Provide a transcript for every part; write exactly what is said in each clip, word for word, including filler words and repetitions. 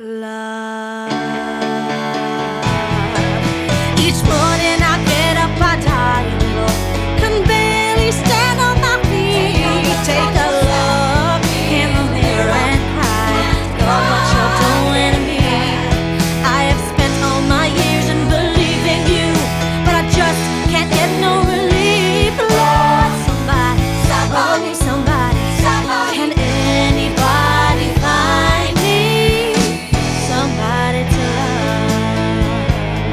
love. Each morning I get up, I die a little, can barely stand on my feet. Take a look in the mirror and cry, God, what you're doing to me. I have spent all my years in believing you, but I just can't get no relief. Lord, somebody, somebody, somebody, somebody. Can anybody find me somebody to love?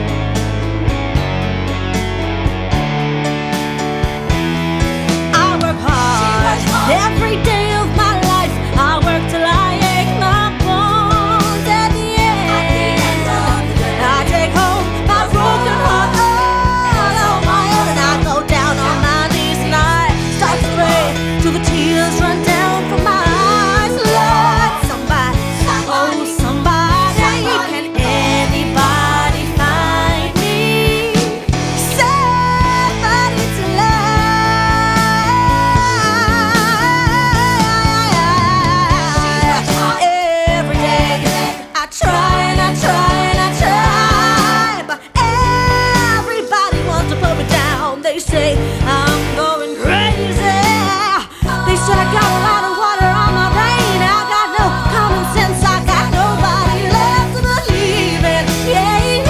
I work hard every day of my life. I work till I ache my bones. At the end, I take home my broken heart all on my own, and I go down on my knees and I start to pray till the tears run down from my eyes. Lord, somebody, oh somebody, can anybody find me somebody to love? Every day I try and I try and I try, but everybody wants to put me down. They say I'm going crazy. They said I got a lot of water on my brain. I got no common sense. I got nobody left to believe in. Yeah,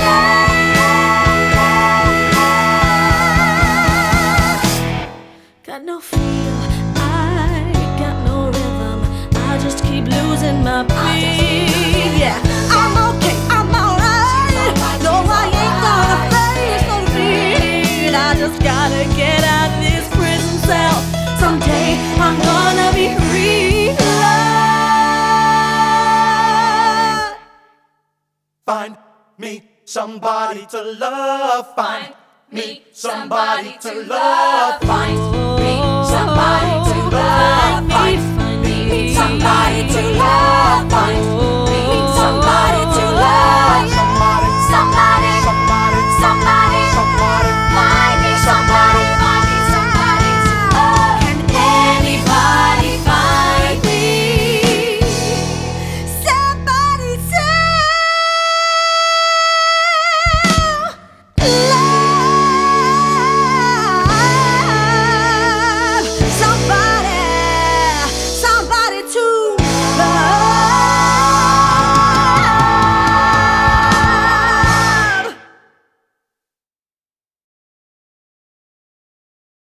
yeah. Got no feel, I got no rhythm. I just keep losing my beat. Yeah, I'm okay, I'm alright. No, I ain't gonna face no defeat. I just gotta get out of this prison cell. Someday I'm gonna be free. Love. Find me somebody to love. Find me somebody to love. Find me somebody to love. Find me somebody to love. Find